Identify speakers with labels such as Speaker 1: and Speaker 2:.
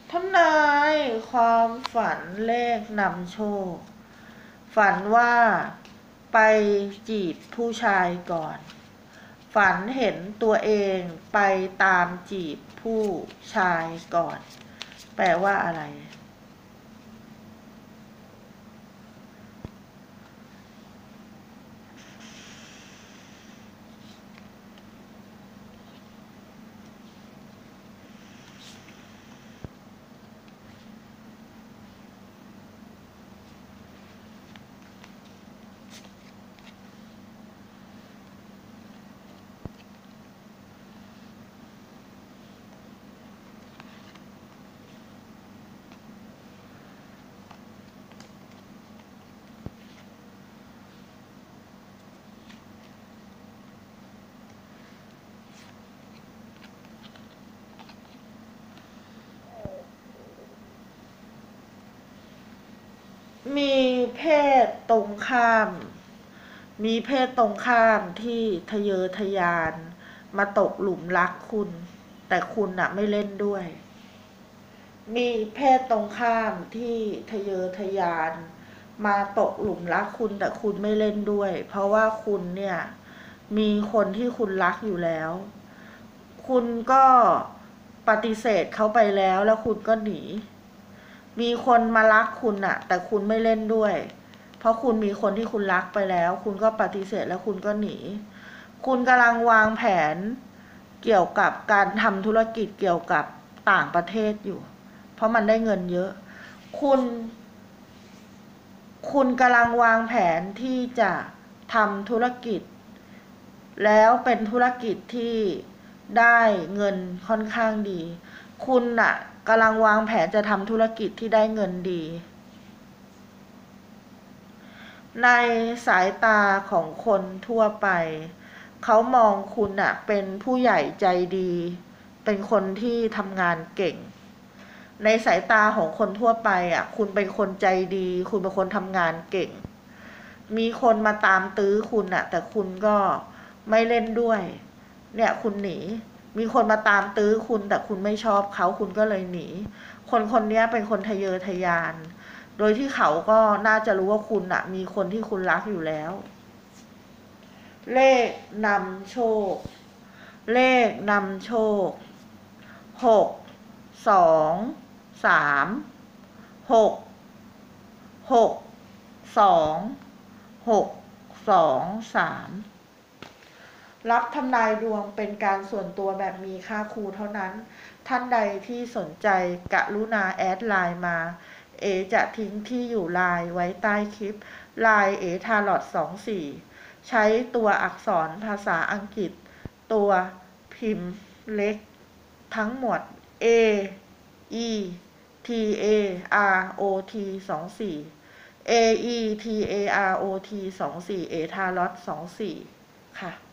Speaker 1: ทำนายความฝันเลขนำโชคฝันว่าไปจีบผู้ชายก่อนฝันเห็นตัวเองไปตามจีบผู้ชายก่อนแปลว่าอะไรมีเพศตรงข้ามมีเพศตรงข้ามที่ทะเยอทะยานมาตกหลุมรักคุณแต่คุณน่ะไม่เล่นด้วยมีเพศตรงข้ามที่ทะเยอทะยานมาตกหลุมรักคุณแต่คุณไม่เล่นด้วยเพราะว่าคุณเนี่ยมีคนที่คุณรักอยู่แล้วคุณก็ปฏิเสธเขาไปแล้วคุณก็หนีมีคนมารักคุณน่ะแต่คุณไม่เล่นด้วยเพราะคุณมีคนที่คุณรักไปแล้วคุณก็ปฏิเสธแล้วคุณก็หนีคุณกำลังวางแผนเกี่ยวกับการทำธุรกิจเกี่ยวกับต่างประเทศอยู่เพราะมันได้เงินเยอะคุณกำลังวางแผนที่จะทำธุรกิจแล้วเป็นธุรกิจที่ได้เงินค่อนข้างดีคุณน่ะกำลังวางแผนจะทำธุรกิจที่ได้เงินดีในสายตาของคนทั่วไปเขามองคุณน่ะเป็นผู้ใหญ่ใจดีเป็นคนที่ทำงานเก่งในสายตาของคนทั่วไปคุณเป็นคนใจดีคุณเป็นคนทำงานเก่งมีคนมาตามตื้อคุณแต่คุณก็ไม่เล่นด้วยเนี่ยคุณหนีมีคนมาตามตื้อคุณแต่คุณไม่ชอบเขาคุณก็เลยหนีคนนี้เป็นคนทะเยอทะยานโดยที่เขาก็น่าจะรู้ว่าคุณมีคนที่คุณรักอยู่แล้วเลขนำโชคเลขนำโชค623รับทำนายดวงเป็นการส่วนตัวแบบมีค่าครูเท่านั้นท่านใดที่สนใจกรุณาแอดไลน์มาเอจะทิ้งที่อยู่ไลน์ไว้ใต้คลิปไลน์ทาร์ลอต24ใช้ตัวอักษรภาษาอังกฤษตัวพิมพ์เล็กทั้งหมด A E T A R O T 24 A E T A R O T 24เอทาร์ลอต24ค่ะ